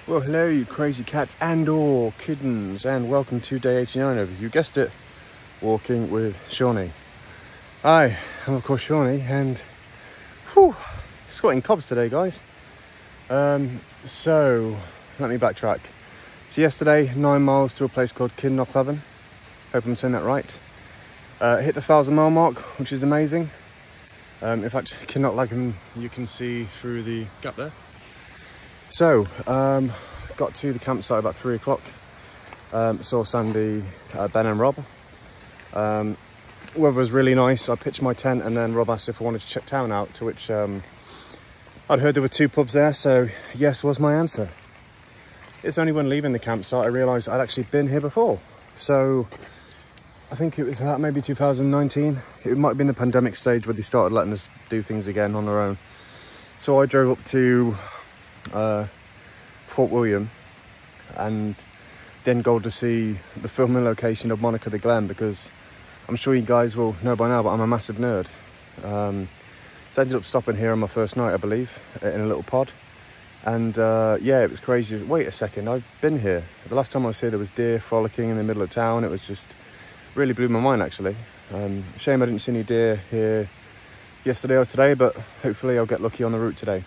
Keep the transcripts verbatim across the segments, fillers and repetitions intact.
Well, hello, you crazy cats and or kittens, and welcome to day eighty-nine of, you guessed it, Walking with Shawnee. Hi, I'm of course Shawnee, and whew, squatting cobs today, guys. Um, so, let me backtrack. So yesterday, nine miles to a place called Kinlochleven. Hope I'm saying that right. Uh, hit the thousand mile mark, which is amazing. Um, in fact, Kinlochleven you can see through the gap there. So, um, got to the campsite about three o'clock. Um, saw Sandy, uh, Ben and Rob. Um, weather was really nice. I pitched my tent and then Rob asked if I wanted to check town out, to which um, I'd heard there were two pubs there, so yes was my answer. It's only when leaving the campsite I realised I'd actually been here before. So, I think it was about maybe two thousand nineteen. It might have been the pandemic stage where they started letting us do things again on our own. So I drove up to uh, Fort William and then go to see the filming location of Monica the Glen, because I'm sure you guys will know by now, but I'm a massive nerd. Um, so I ended up stopping here on my first night, I believe, in a little pod. And uh, yeah, it was crazy. Wait a second, I've been here. The last time I was here, there was deer frolicking in the middle of town. It was just, really blew my mind, actually. Um, shame I didn't see any deer here yesterday or today, but hopefully I'll get lucky on the route today.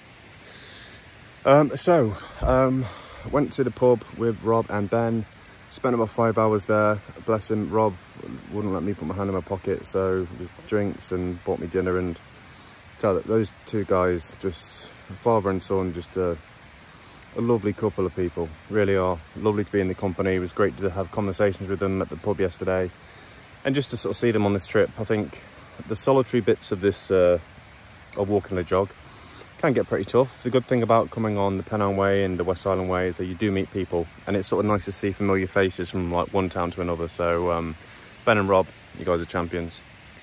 Um, so, um, went to the pub with Rob and Ben, spent about five hours there. Bless him, Rob wouldn't let me put my hand in my pocket, so just drinks and bought me dinner. And tell that those two guys, just father and son, just a, a lovely couple of people, really are. Lovely to be in the company. It was great to have conversations with them at the pub yesterday, and just to sort of see them on this trip. I think the solitary bits of this, uh, of walking a jog, can get pretty tough. The good thing about coming on the Pennine Way and the West Island Way is that you do meet people, and it's sort of nice to see familiar faces from like one town to another. So um, Ben and Rob, you guys are champions.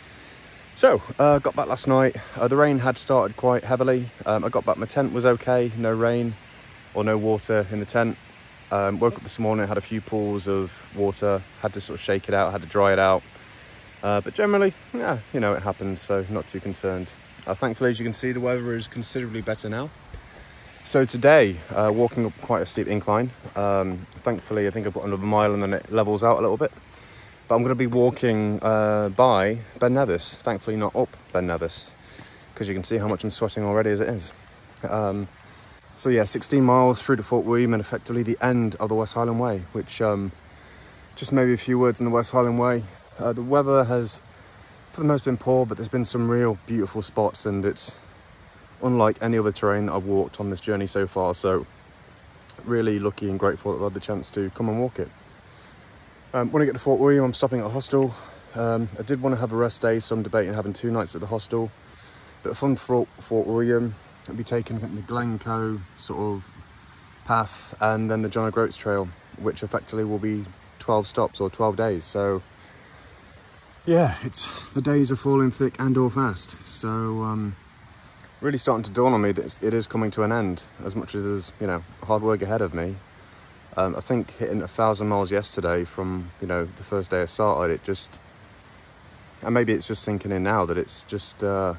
So uh, got back last night. Uh, the rain had started quite heavily. Um, I got back, my tent was okay, no rain or no water in the tent. Um, woke up this morning, had a few pools of water, had to sort of shake it out, had to dry it out. Uh, but generally, yeah, you know, it happened, so not too concerned. Uh, thankfully, as you can see, the weather is considerably better now. So today, uh, walking up quite a steep incline. Um, thankfully, I think I've got another mile and then it levels out a little bit. But I'm going to be walking uh, by Ben Nevis. Thankfully, not up Ben Nevis, because you can see how much I'm sweating already as it is. Um, so yeah, sixteen miles through to Fort William and effectively the end of the West Highland Way, which um, just maybe a few words on the West Highland Way. Uh, the weather has, for the most, been poor, but there's been some real beautiful spots, and it's unlike any other terrain that I've walked on this journey so far. So really lucky and grateful that I've had the chance to come and walk it. Um, when I get to Fort William, I'm stopping at a hostel. Um, I did want to have a rest day, so I'm debating having two nights at the hostel. Bit of fun for Fort William. I'll be taking the Glencoe sort of path and then the John O'Groats Trail, which effectively will be twelve stops or twelve days. So yeah, it's, the days are falling thick and or fast. So um, really starting to dawn on me that it is coming to an end, as much as there's, you know, hard work ahead of me. Um, I think hitting a thousand miles yesterday from, you know, the first day I started, it just, and maybe it's just sinking in now that it's just, uh,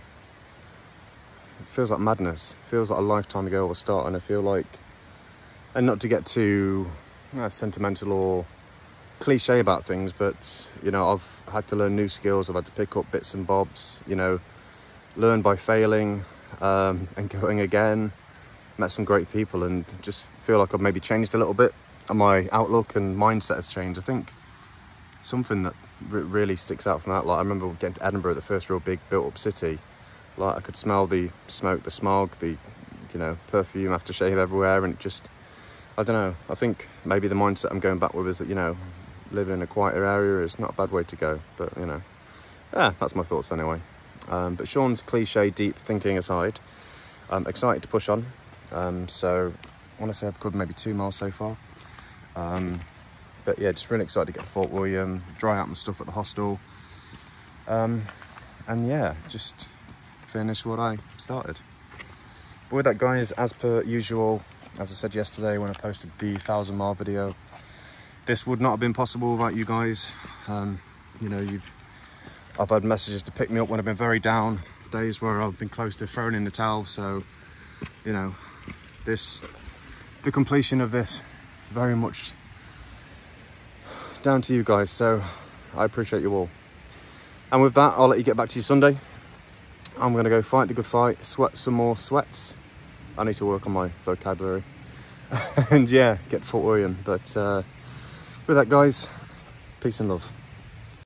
it feels like madness. It feels like a lifetime ago I was starting. I feel like, and not to get too uh, sentimental or cliche about things, but you know, I've had to learn new skills. I've had to pick up bits and bobs, you know, learn by failing um, and going again. Met some great people and just feel like I've maybe changed a little bit, and my outlook and mindset has changed. I think something that re really sticks out from that, like I remember getting to Edinburgh, the first real big built up city, like I could smell the smoke, the smog, the, you know, perfume, aftershave everywhere, and it just, I don't know, I think maybe the mindset I'm going back with is that, you know, living in a quieter area is not a bad way to go, but you know, yeah, that's my thoughts anyway. Um, but Sean's cliche deep thinking aside, I'm excited to push on. Um, so I want to say I've covered maybe two miles so far. Um, but yeah, just really excited to get to Fort William, dry out my stuff at the hostel. Um, and yeah, just finish what I started. But with that, guys, as per usual, as I said yesterday when I posted the thousand mile video, this would not have been possible without you guys. Um, you know, you've, I've had messages to pick me up when I've been very down, days where I've been close to throwing in the towel. So, you know, this the completion of this very much down to you guys, so I appreciate you all. And with that, I'll let you get back to your Sunday. I'm gonna go fight the good fight, sweat some more sweats. I need to work on my vocabulary. And yeah, get Fort William. But uh, with that, guys, peace and love.